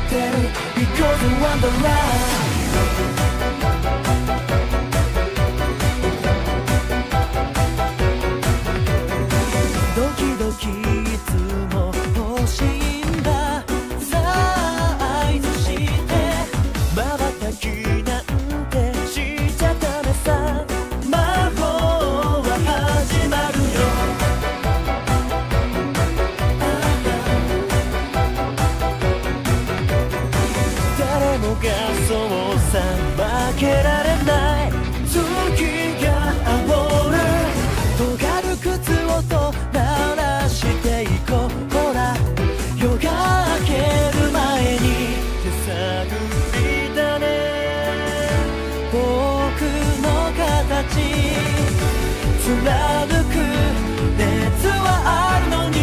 ってる Because of Wonderlandドキドキいつも欲しいんださあ合図して瞬きなんてしちゃダメさ魔法は始まるよ誰もがそうさ負けられない月が煽る尖る靴音鳴らしていこうほら夜が明ける前に手探りだね僕の形貫く熱はあるのに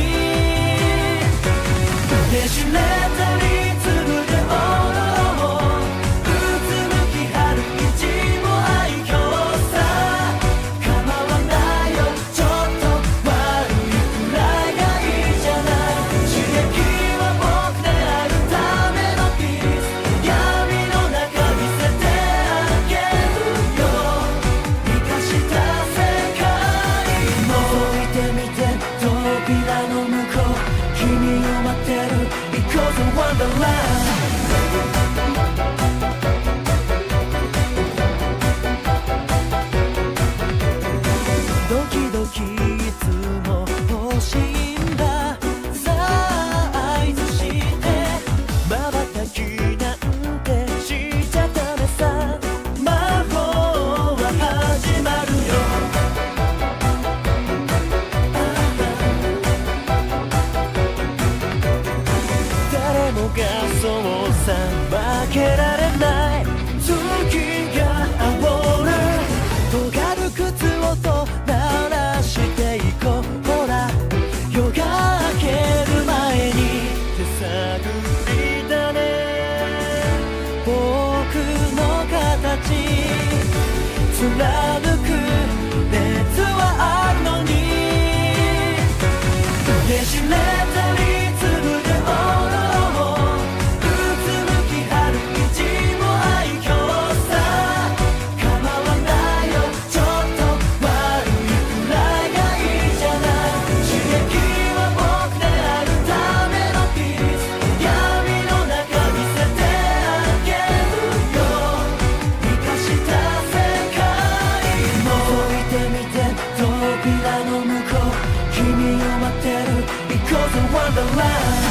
ねじれたリズムでうつむき張る意地も愛嬌さ構わないよちょっと悪いくらいがいいじゃない刺激は僕であるためのピース闇の中見せてあげるよ生かした世界覗いてみて扉の向こう君を待ってる Because of Wonderlandドキドキいつも欲しいんださあ合図して瞬きなんてしちゃダメさ魔法は始まるよ誰もがそうさ負けられない月が煽る尖る靴音鳴らしていこうほら夜が明ける前に手探りだね僕の形貫く熱はあるのにねじれたリズムでうつむき張る意地も愛嬌さ構わないよちょっと悪いくらいがいいじゃない刺激は僕であるためのピース闇の中見せてあげるよ生かした世界覗いてみて扉の向こう君を待ってる Because of Wonderland